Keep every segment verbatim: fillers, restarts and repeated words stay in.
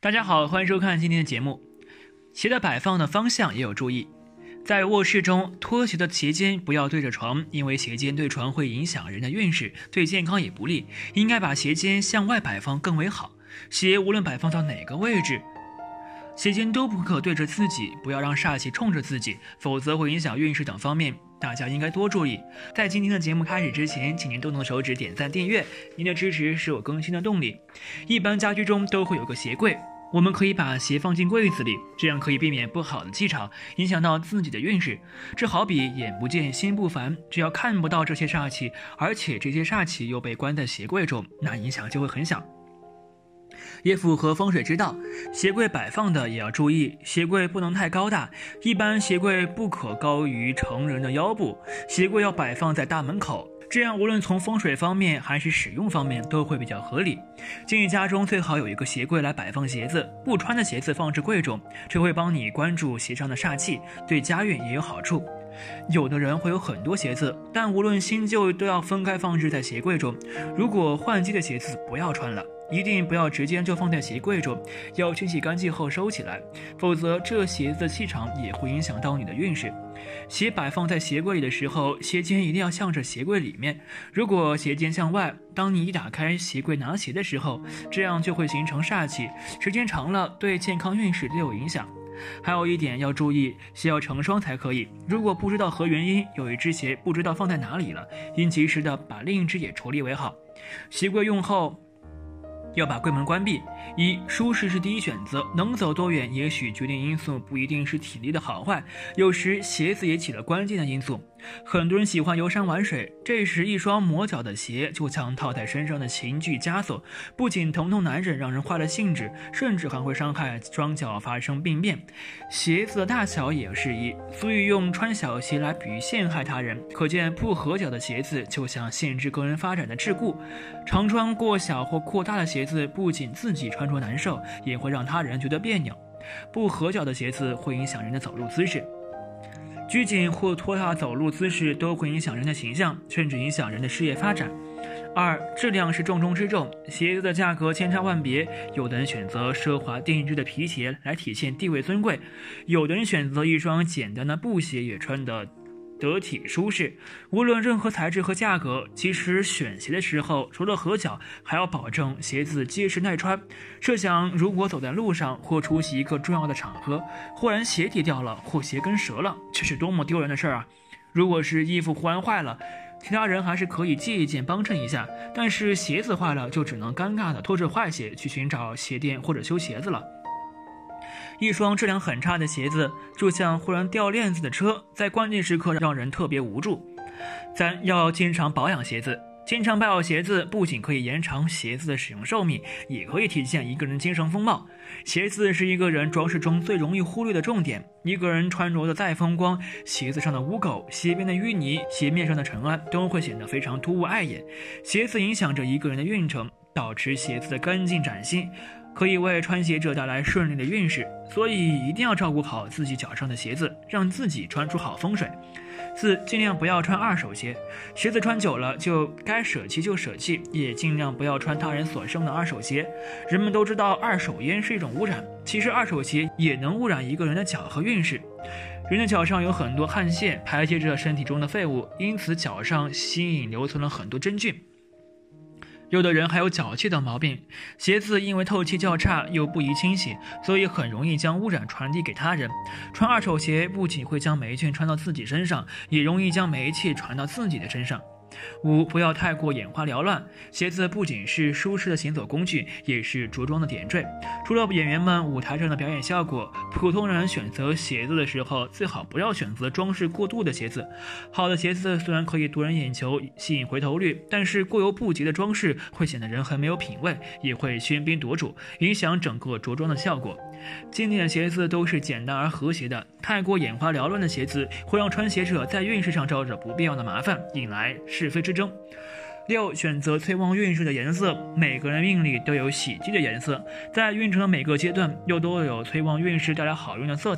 大家好，欢迎收看今天的节目。鞋的摆放的方向也有注意，在卧室中，拖鞋的鞋尖不要对着床，因为鞋尖对床会影响人的运势，对健康也不利。应该把鞋尖向外摆放更为好。鞋无论摆放到哪个位置，鞋尖都不可对着自己，不要让煞气冲着自己，否则会影响运势等方面。大家应该多注意。在今天的节目开始之前，请您动动手指点赞订阅，您的支持是我更新的动力。一般家居中都会有个鞋柜，我们可以把鞋放进柜子里，这样可以避免不好的气场影响到自己的运势。这好比眼不见心不烦，只要看不到这些煞气，而且这些煞气又被关在鞋柜中，那影响就会很小，也符合风水之道。鞋柜摆放的也要注意，鞋柜不能太高大，一般鞋柜不可高于成人的腰部，鞋柜要摆放在大门口，这样无论从风水方面还是使用方面都会比较合理。建议家中最好有一个鞋柜来摆放鞋子，不穿的鞋子放置柜中，这会帮你关注鞋上的煞气，对家运也有好处。有的人会有很多鞋子，但无论新旧都要分开放置在鞋柜中。如果换季的鞋子不要穿了，一定不要直接就放在鞋柜中，要清洗干净后收起来，否则这鞋子的气场也会影响到你的运势。鞋摆放在鞋柜里的时候，鞋尖一定要向着鞋柜里面，如果鞋尖向外，当你一打开鞋柜拿鞋的时候，这样就会形成煞气，时间长了对健康运势都有影响。还有一点要注意，鞋要成双才可以，如果不知道何原因有一只鞋不知道放在哪里了，应及时的把另一只也处理为好。鞋柜用后要把柜门关闭。一、舒适是第一选择，能走多远也许决定因素不一定是体力的好坏，有时鞋子也起了关键的因素。很多人喜欢游山玩水，这时一双磨脚的鞋就像套在身上的刑具枷锁，不仅疼痛难忍，让人坏了兴致，甚至还会伤害双脚发生病变。鞋子的大小也是一，所以用穿小鞋来比喻陷害他人，可见不合脚的鞋子就像限制个人发展的桎梏。常穿过小或过大的鞋子，不仅自己穿着难受，也会让他人觉得别扭。不合脚的鞋子会影响人的走路姿势，拘谨或拖沓走路姿势都会影响人的形象，甚至影响人的事业发展。二、质量是重中之重，鞋子的价格千差万别，有的人选择奢华定制的皮鞋来体现地位尊贵，有的人选择一双简单的布鞋也穿得得体舒适。无论任何材质和价格，其实选鞋的时候除了合脚，还要保证鞋子结实耐穿。设想如果走在路上或出席一个重要的场合，忽然鞋底掉了或鞋跟折了，这是多么丢人的事啊！如果是衣服忽然坏了，其他人还是可以借一件帮衬一下，但是鞋子坏了就只能尴尬的拖着坏鞋去寻找鞋店或者修鞋子了。一双质量很差的鞋子就像忽然掉链子的车，在关键时刻让人特别无助。三、要经常保养鞋子。经常保养鞋子不仅可以延长鞋子的使用寿命，也可以体现一个人精神风貌。鞋子是一个人装饰中最容易忽略的重点，一个人穿着的再风光，鞋子上的污垢、鞋边的淤泥、鞋面上的尘埃都会显得非常突兀碍眼。鞋子影响着一个人的运程，保持鞋子的干净崭新，可以为穿鞋者带来顺利的运势，所以一定要照顾好自己脚上的鞋子，让自己穿出好风水。四、尽量不要穿二手鞋，鞋子穿久了就该舍弃就舍弃，也尽量不要穿他人所生的二手鞋。人们都知道二手烟是一种污染，其实二手鞋也能污染一个人的脚和运势。人的脚上有很多汗腺，排泄着身体中的废物，因此脚上吸引留存了很多真菌。有的人还有脚气的毛病，鞋子因为透气较差又不宜清洗，所以很容易将污染传递给他人。穿二手鞋不仅会将霉菌传到自己身上，也容易将霉气传到自己的身上。五、不要太过眼花缭乱，鞋子不仅是舒适的行走工具，也是着装的点缀。除了演员们舞台上的表演效果，普通人选择鞋子的时候，最好不要选择装饰过度的鞋子。好的鞋子虽然可以夺人眼球，吸引回头率，但是过犹不及的装饰会显得人很没有品味，也会喧宾夺主，影响整个着装的效果。经典的鞋子都是简单而和谐的，太过眼花缭乱的鞋子会让穿鞋者在运势上招惹不必要的麻烦，引来是非之争。六、选择催旺运势的颜色。每个人命里都有喜忌的颜色，在运程的每个阶段又都有催旺运势带来好运的色彩。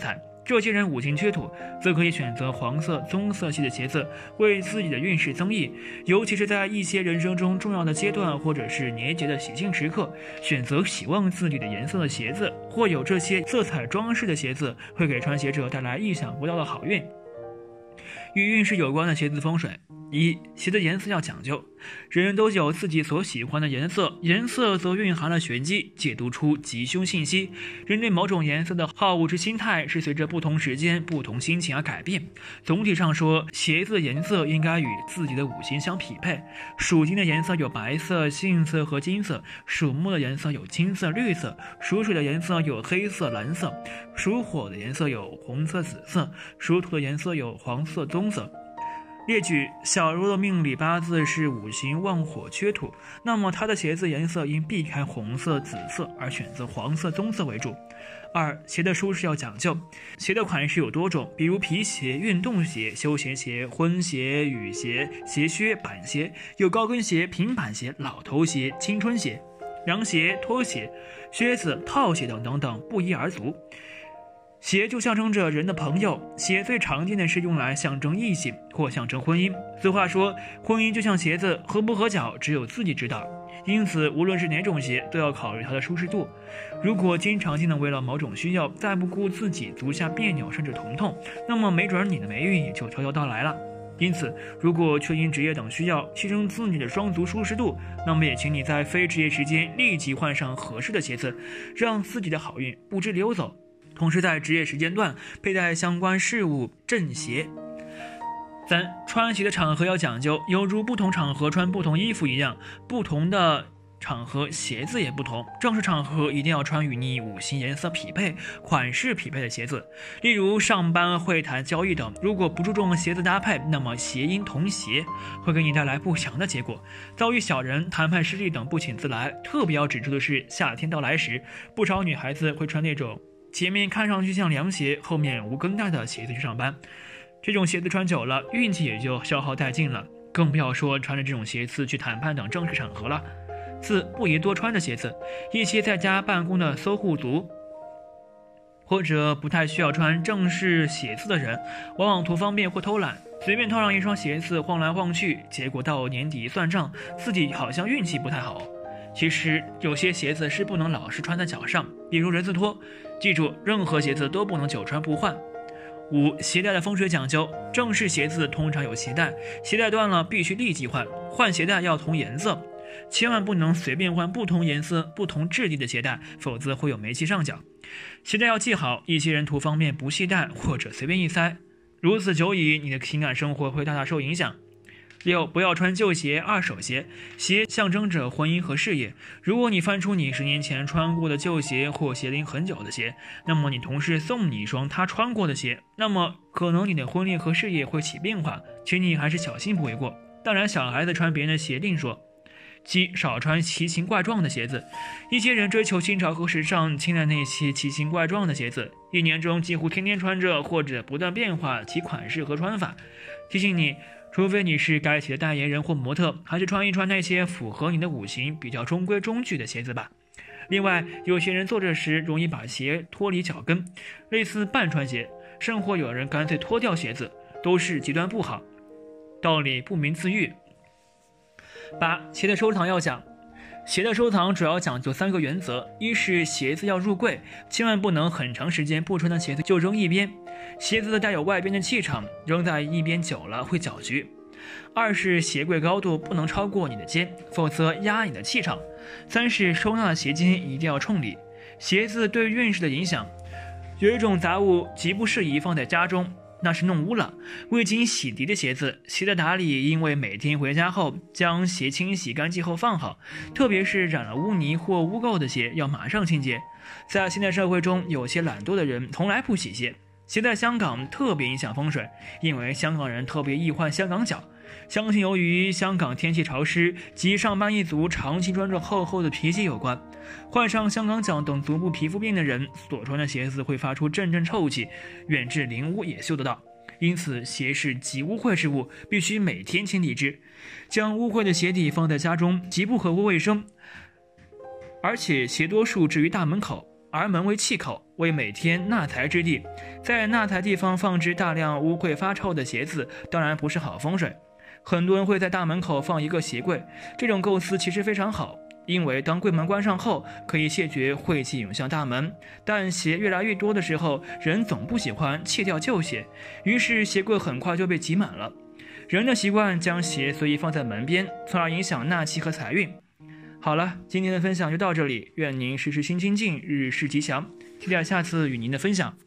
这些人五行缺土，则可以选择黄色、棕色系的鞋子，为自己的运势增益。尤其是在一些人生中重要的阶段，或者是年节的喜庆时刻，选择喜旺自己的颜色的鞋子，或有这些色彩装饰的鞋子，会给穿鞋者带来意想不到的好运。与运势有关的鞋子风水。一、鞋的颜色要讲究，人人都有自己所喜欢的颜色，颜色则蕴含了玄机，解读出吉凶信息。人对某种颜色的好恶之心态是随着不同时间、不同心情而改变。总体上说，鞋子的颜色应该与自己的五行相匹配。属金的颜色有白色、杏色和金色，属木的颜色有金色、绿色，属水的颜色有黑色、蓝色，属火的颜色有红色、紫色，属土的颜色有黄色、棕色。列举：小如的命理八字是五行旺火缺土，那么他的鞋子颜色应避开红色、紫色，而选择黄色、棕色为主。二、鞋的舒适要讲究，鞋的款式有多种，比如皮鞋、运动鞋、休闲鞋、婚鞋、雨鞋、鞋靴、板鞋，有高跟鞋、平板鞋、老头鞋、青春鞋、凉鞋、拖鞋、靴子、套鞋等等等，不一而足。鞋就象征着人的朋友，鞋最常见的是用来象征异性或象征婚姻。俗话说，婚姻就像鞋子，合不合脚只有自己知道。因此，无论是哪种鞋，都要考虑它的舒适度。如果经常性的为了某种需要，再不顾自己足下别扭甚至疼痛，那么没准你的霉运也就悄悄到来了。因此，如果却因职业等需要牺牲自己的双足舒适度，那么也请你在非职业时间立即换上合适的鞋子，让自己的好运不知溜走。同时在职业时间段佩戴相关事物正鞋。三、穿鞋的场合要讲究，犹如不同场合穿不同衣服一样，不同的场合鞋子也不同。正式场合一定要穿与你五行颜色匹配、款式匹配的鞋子，例如上班、会谈、交易等。如果不注重鞋子搭配，那么鞋音同鞋会给你带来不祥的结果，遭遇小人、谈判失利等不请自来。特别要指出的是，夏天到来时，不少女孩子会穿那种前面看上去像凉鞋，后面无跟带的鞋子去上班，这种鞋子穿久了，运气也就消耗殆尽了，更不要说穿着这种鞋子去谈判等正式场合了。四、不宜多穿的鞋子，一些在家办公的搜狐族，或者不太需要穿正式鞋子的人，往往图方便或偷懒，随便套上一双鞋子晃来晃去，结果到年底一算账，自己好像运气不太好。其实有些鞋子是不能老是穿在脚上，比如人字拖，记住任何鞋子都不能久穿不换。五、鞋带的风水讲究，正式鞋子通常有鞋带，鞋带断了必须立即换，换鞋带要同颜色，千万不能随便换不同颜色、不同质地的鞋带，否则会有霉气上脚。鞋带要系好，一些人图方便不系带或者随便一塞，如此久矣，你的情感生活会大大受影响。六、不要穿旧鞋、二手鞋，鞋象征着婚姻和事业。如果你翻出你十年前穿过的旧鞋或鞋龄很久的鞋，那么你同事送你一双他穿过的鞋，那么可能你的婚恋和事业会起变化，请你还是小心不为过。当然，小孩子穿别人的鞋另说。七、少穿奇形怪状的鞋子，一些人追求新潮和时尚，青睐那些奇形怪状的鞋子，一年中几乎天天穿着，或者不断变化其款式和穿法。提醒你，除非你是该鞋的代言人或模特，还是穿一穿那些符合你的五行、比较中规中矩的鞋子吧。另外，有些人坐着时容易把鞋脱离脚跟，类似半穿鞋，甚或有人干脆脱掉鞋子，都是极端不好，道理不明自喻。八、鞋的收藏要讲，鞋的收藏主要讲究三个原则：一是鞋子要入柜，千万不能很长时间不穿的鞋子就扔一边，鞋子带有外边的气场，扔在一边久了会搅局；二是鞋柜高度不能超过你的肩，否则压你的气场；三是收纳的鞋尖一定要冲里。鞋子对运势的影响，有一种杂物极不适宜放在家中，那是弄污了未经洗涤的鞋子。鞋的打理，因为每天回家后将鞋清洗干净后放好，特别是染了污泥或污垢的鞋要马上清洁。在现代社会中，有些懒惰的人从来不洗鞋，鞋在香港特别影响风水，因为香港人特别易患香港脚。相信由于香港天气潮湿及上班一族长期穿着厚厚的皮鞋有关，患上香港脚等足部皮肤病的人所穿的鞋子会发出阵阵臭气，远至邻屋也嗅得到。因此鞋是极污秽之物，必须每天清理之。将污秽的鞋底放在家中极不合乎卫生，而且鞋多数置于大门口， 而门为气口，为每天纳财之地。在纳财地方放置大量污秽发臭的鞋子，当然不是好风水。很多人会在大门口放一个鞋柜，这种构思其实非常好，因为当柜门关上后，可以谢绝晦气涌向大门。但鞋越来越多的时候，人总不喜欢弃掉旧鞋，于是鞋柜很快就被挤满了。人的习惯将鞋随意放在门边，从而影响纳气和财运。好了，今天的分享就到这里，愿您时时心清静，日日事吉祥，期待下次与您的分享。